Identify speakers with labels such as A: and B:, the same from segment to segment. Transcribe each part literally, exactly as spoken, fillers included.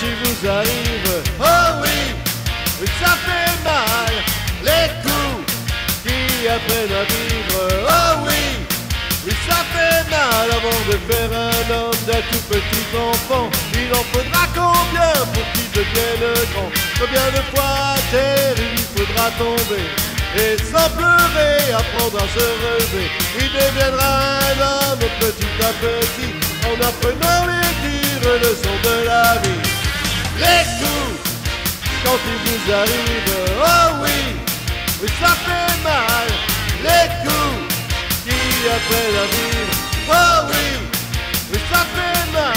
A: il vous arrive. Oh oui, oui, ça fait mal, les coups qui apprennent à vivre. Oh oui, oui, ça fait mal avant de faire un homme d'un tout petit enfant. Il en faudra combien pour qu'il devienne grand? Combien de fois à terre il faudra tomber et sans pleurer apprendre à se relever? Il deviendra un homme petit à petit en apprenant les dures leçons de la vie. Les coups quand ils vous arrivent, oh oui, oui ça fait mal. Les coups qui apprennent à vivre, oh oui, oui ça fait mal.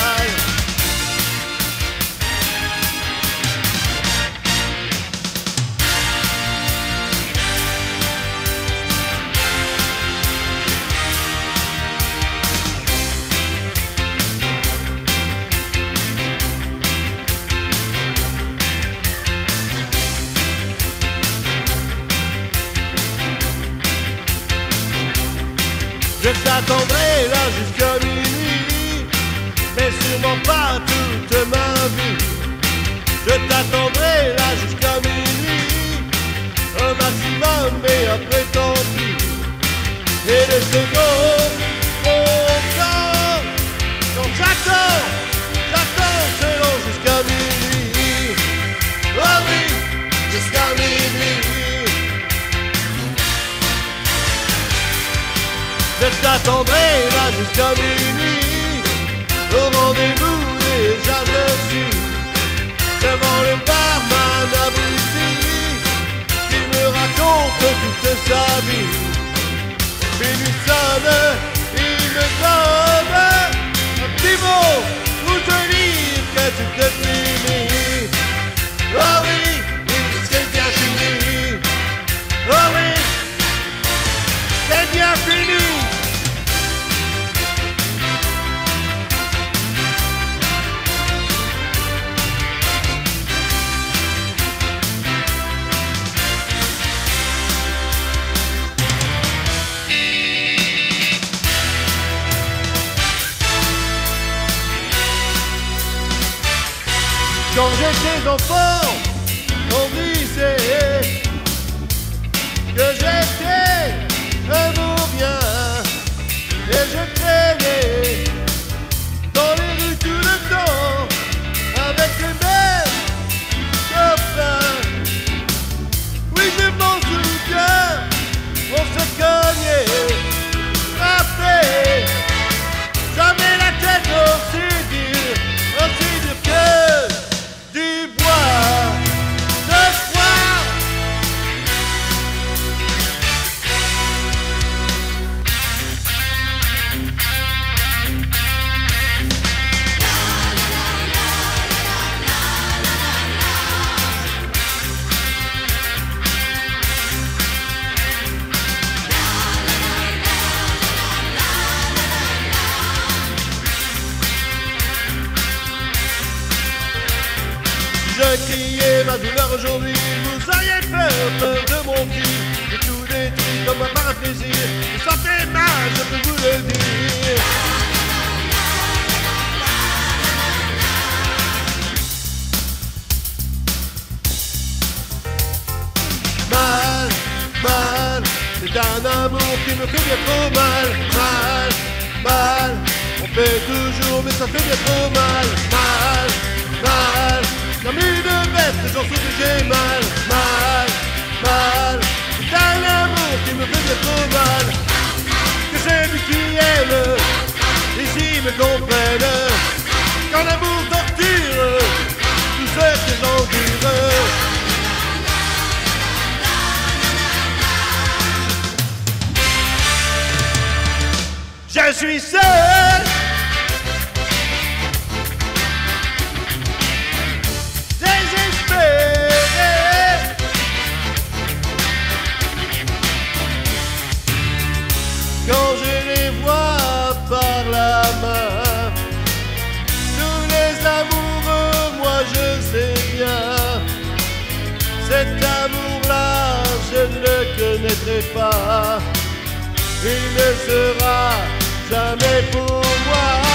A: Je t'attendrai là jusqu'à minuit, mais sûrement pas toute ma vie. Je t'attendrai là jusqu'à minuit, un maximum, mais après tant pis. Et les secondes vont temps, quand j'attends, j'attends, c'est long jusqu'à minuit. Oh oui, jusqu'à minuit. Je t'attendrai là jusqu'à minuit, au rendez-vous déjà je suis devant le barman abruti qui me raconte toute sa vie. Minuit sonne, il me donne un petit mot pour te dire que tout est fini. Oh oui, c'est bien fini. Oh oui, c'est bien fini. Quand j'étais enfant, on disait que j'étais un vaurien et je traînais dans les rues tout le temps avec les mêmes copains. Oui, je m'en souviens, on se cognait, frappait, jamais la tête aussi dure, aussi dure que du bois de foire. Je criais ma douleur aujourd'hui, vous auriez peur, peur de mon cul. J'ai tout détruit comme un paraplaisir, vous sentez mal, je peux vous le dire. Mal, mal, c'est un amour qui me fait bien trop mal. Mal, mal, on fait toujours mais ça fait bien trop mal. Mal, mal, comme une bête, j'en souffre et j'ai mal, mal, mal. C'est un amour qui me fait bien trop mal. Que j'ai vu qui aime, ici me comprennent. Quand l'amour torture, tout ce que j'endure. Je suis seul. Quand je les vois par la main, tous les amoureux, moi je sais bien, cet amour-là, je ne le connaîtrai pas, il ne sera jamais pour moi.